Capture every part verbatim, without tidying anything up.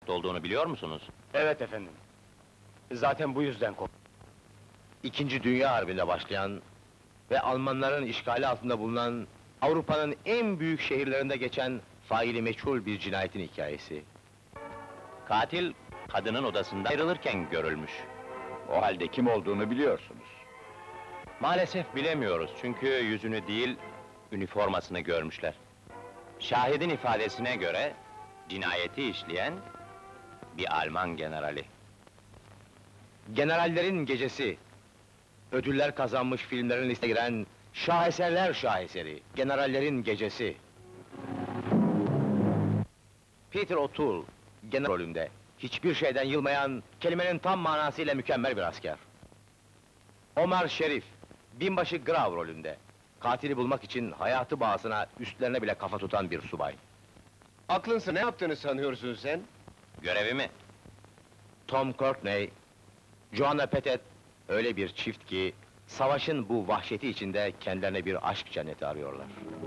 teşkilat olduğunu biliyor musunuz? Evet efendim. Zaten bu yüzden kork... İkinci Dünya Harbi'nde başlayan ve Almanların işgali altında bulunan Avrupa'nın en büyük şehirlerinde geçen faili meçhul bir cinayetin hikayesi. Katil, kadının odasında ayrılırken görülmüş. O halde kim olduğunu biliyorsunuz. Maalesef bilemiyoruz, çünkü yüzünü değil, üniformasını görmüşler. Şahidin ifadesine göre, cinayeti işleyen bir Alman generali. Generallerin Gecesi, ödüller kazanmış filmlerin listesine giren şaheserler şaheseri, Generallerin Gecesi. Peter O'Toole, general rolünde, hiçbir şeyden yılmayan, kelimenin tam manasıyla mükemmel bir asker. Omar Şerif, binbaşı Grav rolünde, katili bulmak için hayatı bağısına üstlerine bile kafa tutan bir subay. Aklınsa ne yaptığını sanıyorsun sen? Görevimi. Tom Courtney, Joanna Pettet, öyle bir çift ki, savaşın bu vahşeti içinde kendilerine bir aşk cenneti arıyorlar.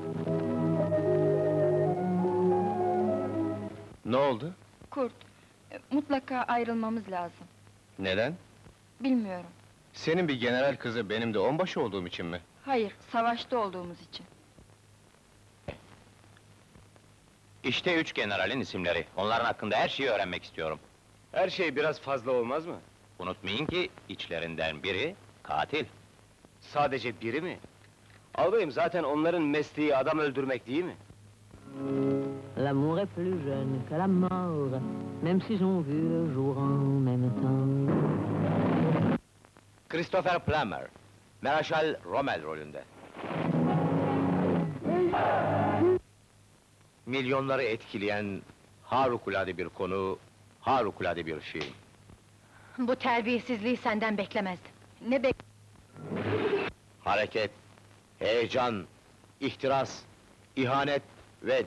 Ne oldu? Kurt, e, mutlaka ayrılmamız lazım. Neden? Bilmiyorum. Senin bir general kızı, benim de onbaşı olduğum için mi? Hayır, savaşta olduğumuz için. İşte üç generalin isimleri. Onların hakkında her şeyi öğrenmek istiyorum. Her şey biraz fazla olmaz mı? Unutmayın ki, içlerinden biri katil. Sadece biri mi? Albayım, zaten onların mesleği adam öldürmek değil mi? L'amour est plus jeune que la mort, même s'ils ont vu le jour en même temps. Christopher Plummer, Mereşal Rommel rolünde. Milyonları etkileyen harikulade bir konu, harikulade bir film. Bu terbiyesizliği senden beklemezdim. Ne bek... Hareket, heyecan, ihtiras, ihanet ve...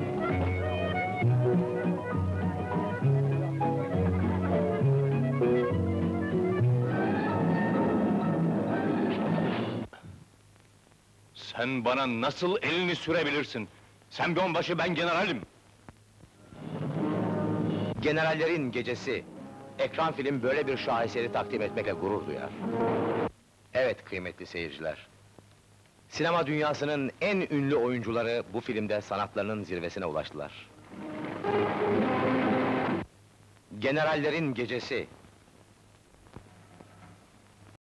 Sen bana nasıl elini sürebilirsin? Sen bir onbaşı, ben generalim! Generallerin Gecesi, ekran film böyle bir şaheseri takdim etmekle gurur duyar. Evet kıymetli seyirciler, sinema dünyasının en ünlü oyuncuları bu filmde sanatlarının zirvesine ulaştılar. Generallerin Gecesi,